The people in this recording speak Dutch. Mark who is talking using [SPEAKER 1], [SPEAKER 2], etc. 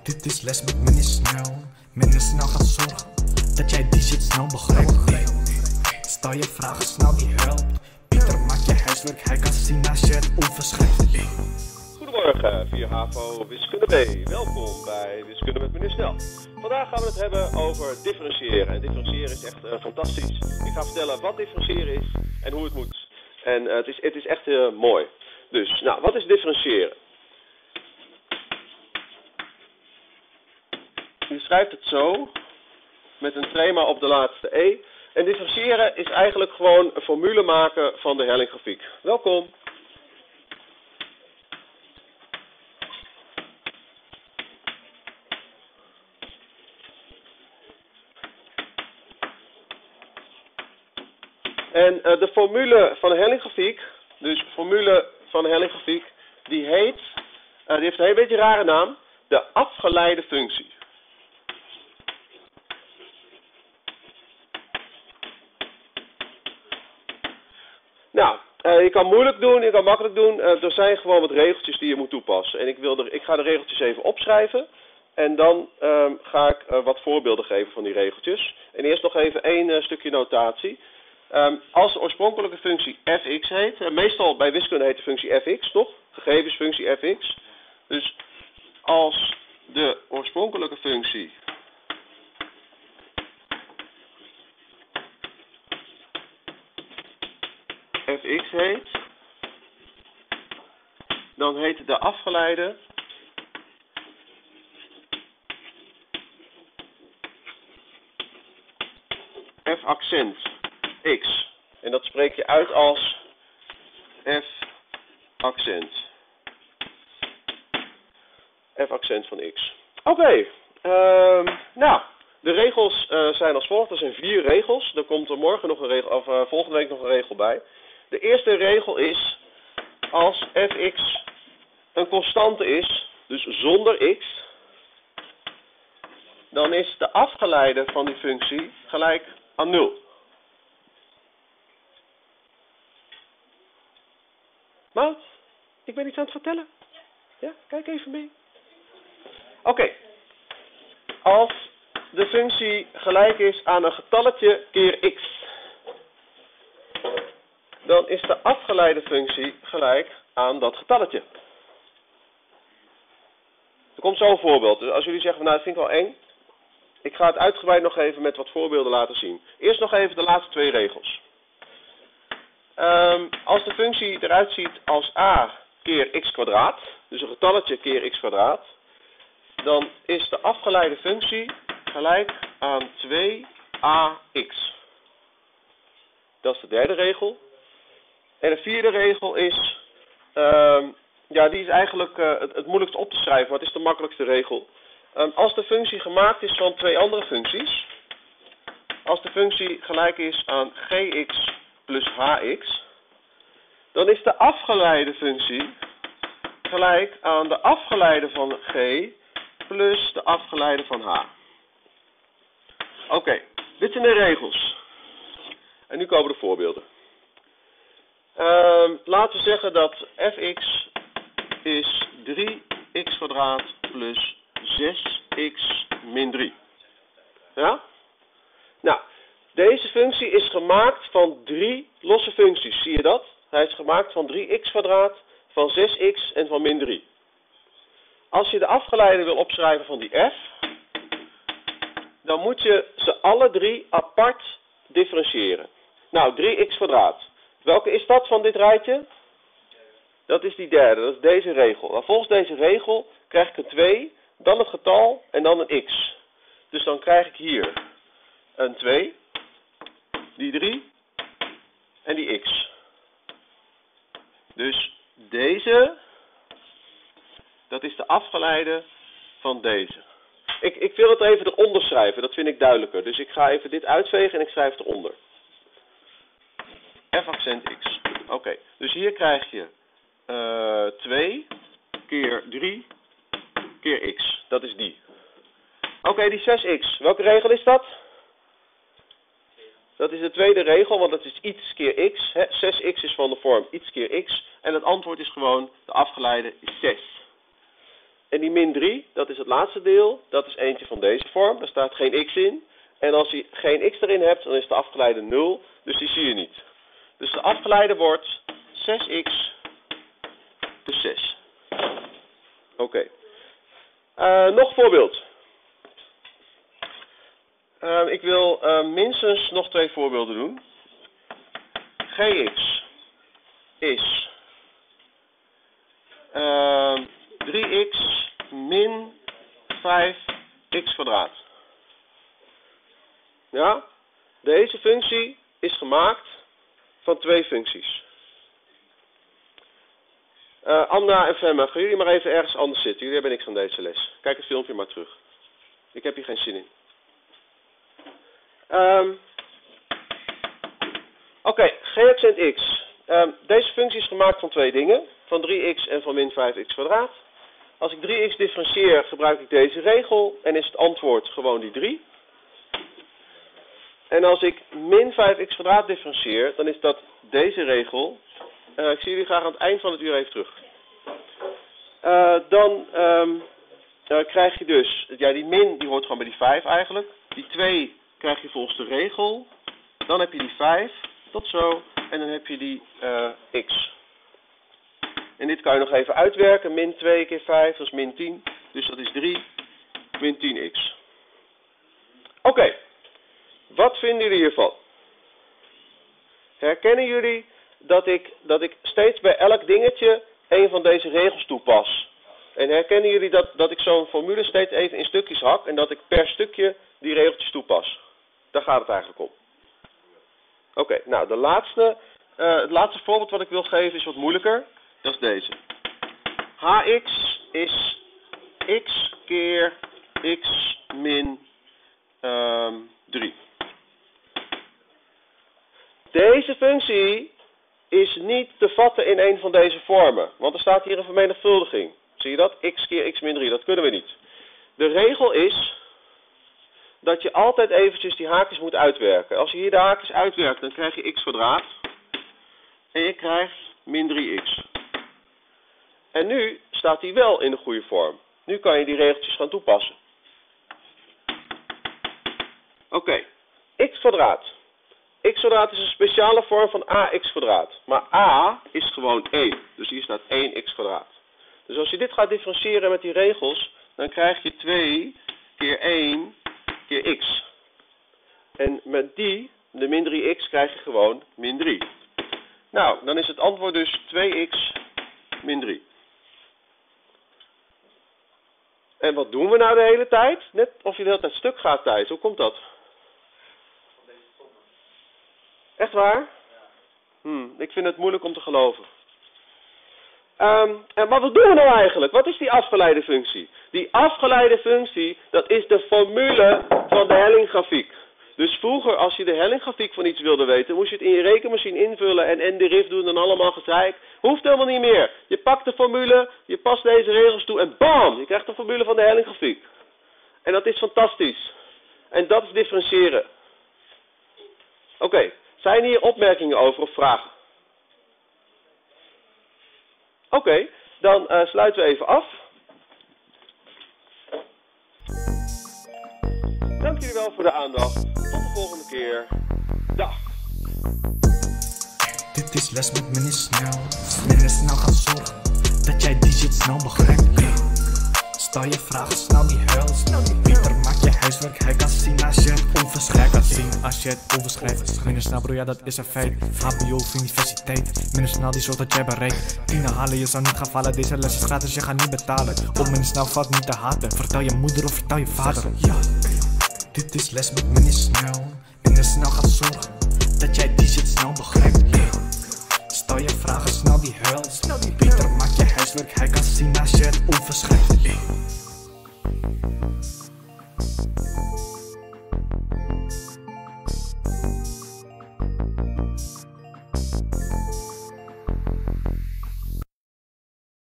[SPEAKER 1] Dit is les met meneer Snel. Meneer Snel gaat zorgen dat jij die shit snel begrijpt. Stel je vragen snel, die helpt. Pieter maakt je huiswerk, hij kan zien als je het overschrijft.
[SPEAKER 2] Goedemorgen, 4 HAVO Wiskunde B. Welkom bij Wiskunde met meneer Snel. Vandaag gaan we het hebben over differentiëren. En differentiëren is echt fantastisch. Ik ga vertellen wat differentiëren is en hoe het moet. En het is echt mooi. Dus, nou, wat is differentiëren? Je schrijft het zo, met een trema op de laatste E. En differentiëren is eigenlijk gewoon een formule maken van de hellinggrafiek. Welkom. En de formule van de hellinggrafiek, dus formule van de hellinggrafiek, die heeft een hele beetje rare naam, de afgeleide functie. Nou, je kan moeilijk doen, je kan makkelijk doen. Er zijn gewoon wat regeltjes die je moet toepassen. En ik ga de regeltjes even opschrijven. En dan ga ik wat voorbeelden geven van die regeltjes. En eerst nog even één stukje notatie. Als de oorspronkelijke functie fx heet, meestal bij wiskunde heet de functie fx, toch? Gegevensfunctie fx. Dus als de oorspronkelijke functie fx heet, dan heet de afgeleide f accent x. En dat spreek je uit als f accent. F accent van x. Oké. Nou, de regels zijn als volgt. Er zijn 4 regels. Er komt er morgen nog een regel, of volgende week nog een regel bij. De eerste regel is, als fx een constante is, dus zonder x, dan is de afgeleide van die functie gelijk aan 0. Maat, ik ben iets aan het vertellen. Ja, kijk even mee. Oké. Als de functie gelijk is aan een getalletje keer x, dan is de afgeleide functie gelijk aan dat getalletje. Er komt zo'n voorbeeld. Dus als jullie zeggen, nou, dat vind ik wel eng. Ik ga het uitgebreid nog even met wat voorbeelden laten zien. Eerst nog even de laatste 2 regels. Als de functie eruit ziet als a keer x kwadraat, dus een getalletje keer x kwadraat, dan is de afgeleide functie gelijk aan 2ax. Dat is de derde regel. En de vierde regel is, die is eigenlijk het moeilijkst op te schrijven, maar het is de makkelijkste regel. Als de functie gemaakt is van 2 andere functies, als de functie gelijk is aan gx plus hx, dan is de afgeleide functie gelijk aan de afgeleide van g plus de afgeleide van h. Oké, dit zijn de regels. En nu komen de voorbeelden. Laten we zeggen dat fx is 3x kwadraat plus 6x min 3. Ja? Nou, deze functie is gemaakt van 3 losse functies. Zie je dat? Hij is gemaakt van 3x kwadraat, van 6x en van min 3. Als je de afgeleide wil opschrijven van die f, dan moet je ze alle 3 apart differentiëren. Nou, 3x kwadraat. Welke is dat van dit rijtje? Dat is die derde, dat is deze regel. Nou, volgens deze regel krijg ik een 2, dan het getal en dan een x. Dus dan krijg ik hier een 2, die 3 en die x. Dus deze, dat is de afgeleide van deze. Ik wil het even eronder schrijven, dat vind ik duidelijker. Dus ik ga even dit uitvegen en ik schrijf het eronder. F accent x. Oké, dus hier krijg je 2 keer 3 keer x. Dat is die. Oké, die 6x. Welke regel is dat? Dat is de tweede regel, want dat is iets keer x. 6x is van de vorm iets keer x. En het antwoord is gewoon, de afgeleide is 6. En die min 3, dat is het laatste deel. Dat is eentje van deze vorm. Daar staat geen x in. En als je geen x erin hebt, dan is de afgeleide 0. Dus die zie je niet. Dus de afgeleide wordt 6x plus 6. Oké. Nog voorbeeld. Ik wil minstens nog 2 voorbeelden doen. Gx is 3x min 5x kwadraat. Ja? Deze functie is gemaakt van 2 functies. Anna en Femma, gaan jullie maar even ergens anders zitten. Jullie hebben niks aan deze les. Kijk het filmpje maar terug. Ik heb hier geen zin in. Oké, gx en x. Deze functie is gemaakt van 2 dingen. Van 3x en van min 5x kwadraat. Als ik 3x differentieer, gebruik ik deze regel. En is het antwoord gewoon die 3. En als ik min 5x kwadraat differentieer, dan is dat deze regel. Ik zie jullie graag aan het eind van het uur even terug. Dan krijg je dus, ja, die min die hoort gewoon bij die 5 eigenlijk. Die 2 krijg je volgens de regel. Dan heb je die 5, tot zo. En dan heb je die x. En dit kan je nog even uitwerken. Min 2 keer 5, dat is min 10. Dus dat is 3 min 10x. Oké. Wat vinden jullie hiervan? Herkennen jullie dat ik steeds bij elk dingetje een van deze regels toepas? En herkennen jullie dat ik zo'n formule steeds even in stukjes hak en dat ik per stukje die regeltjes toepas? Daar gaat het eigenlijk om. Oké, nou het laatste voorbeeld wat ik wil geven is wat moeilijker. Dat is deze. Hx is x keer x min 3. Deze functie is niet te vatten in een van deze vormen. Want er staat hier een vermenigvuldiging. Zie je dat? X keer x min 3. Dat kunnen we niet. De regel is dat je altijd eventjes die haakjes moet uitwerken. Als je hier de haakjes uitwerkt, dan krijg je x kwadraat. En je krijgt min 3x. En nu staat die wel in de goede vorm. Nu kan je die regeltjes gaan toepassen. Oké. X kwadraat. X kwadraat is een speciale vorm van ax kwadraat. Maar a is gewoon 1. Dus hier staat 1x kwadraat. Dus als je dit gaat differentiëren met die regels, dan krijg je 2 keer 1 keer x. En met die, de min 3x, krijg je gewoon min 3. Nou, dan is het antwoord dus 2x min 3. En wat doen we nou de hele tijd? Net of je de hele tijd stuk gaat, Thijs. Hoe komt dat? Echt waar? Ik vind het moeilijk om te geloven. En wat doen we nou eigenlijk? Wat is die afgeleide functie? Die afgeleide functie, dat is de formule van de hellinggrafiek. Dus vroeger, als je de hellinggrafiek van iets wilde weten, moest je het in je rekenmachine invullen en NDRIF doen en allemaal gezeik. Hoeft helemaal niet meer. Je pakt de formule, je past deze regels toe en bam! Je krijgt de formule van de hellinggrafiek. En dat is fantastisch. En dat is differentiëren. Oké. Zijn hier opmerkingen over of vragen? Oké, dan sluiten we even af. Dank jullie wel voor de aandacht. Tot de volgende keer. Dag.
[SPEAKER 1] Dit is les met meneer Snel. Meneer Snel gaat zorgen dat jij die shit snel begrijpt. Stel je vragen, snel die huil. Pieter, maak je huiswerk, hij kan zien als je het onverschrijft. Hij kan zien als je het onverschrijft. Minder snel bro, ja dat is een feit. HBO of universiteit, minder snel die zorgt dat jij bereikt. 10 halen, je zou niet gaan vallen, deze les is gratis, je gaat niet betalen. Op minder snel valt niet te haten, vertel je moeder of vertel je vader. Ja, dit is les met meneer Snel.